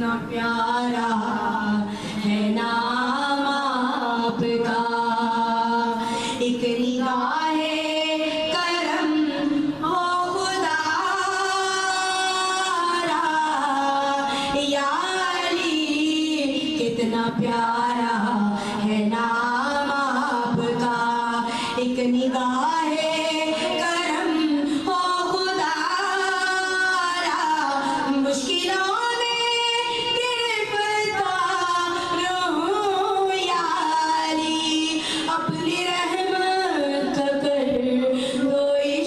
कितना प्यारा है नाम आपका। एक निगाहे करम हो खुदा या अली, कितना प्यारा है नाम आपका। एक निगाहे करम हो खुदा, मुश्किलों अपनी रहमत कर दो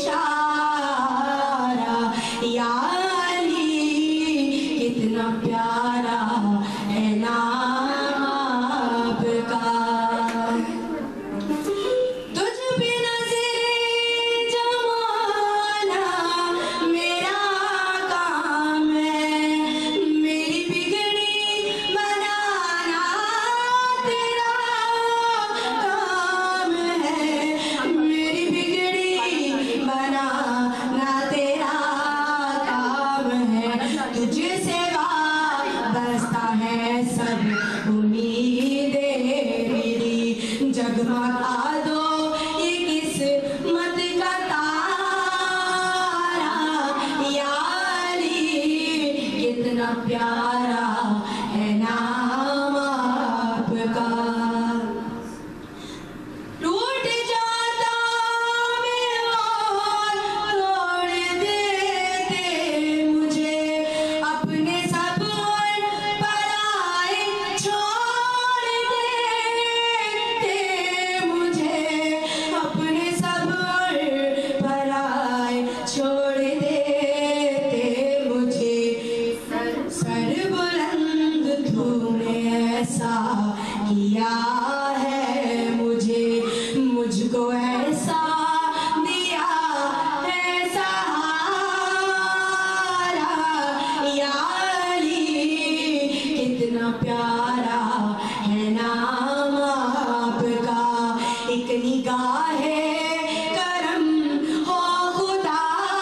इशारा या अली, कितना प्यारा है नाम आपका। तुझ पे नज़रे जमाना मेरा काम है, मेरी बिगड़ी बनाना तेरा काम है, मेरी बिगड़ी बनाना तेरा काम है। तुझसे वाबस्ता है सब उम्मीदें मेरी, जगमगा दो ये किस्मत का तारा या अली, कितना प्यारा है नाम आपका। टूट जाता मैं और तोड़ देते मुझे, अपने सब पराए छोड़ देते मुझे, अपने सब पराए छोड़ देते मुझे। सर बुलंद तूने ऐसा किया है मुझे, मुझको ऐसा दिया है सहारा या अली, कितना प्यारा है नाम आपका। एक निगाहे करम हो खुदा,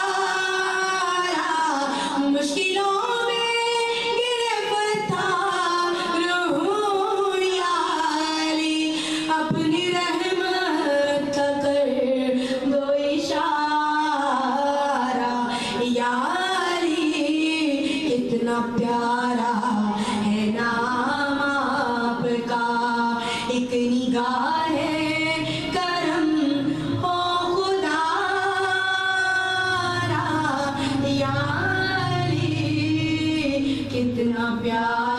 मुश्किलों में गिरफ्तार हूँ या अली, अपनी रहमत कर दो इशारा या अली, कितना प्यारा है नाम आपका। एक निगाहे करम हो खुदा या अली, कितना प्यारा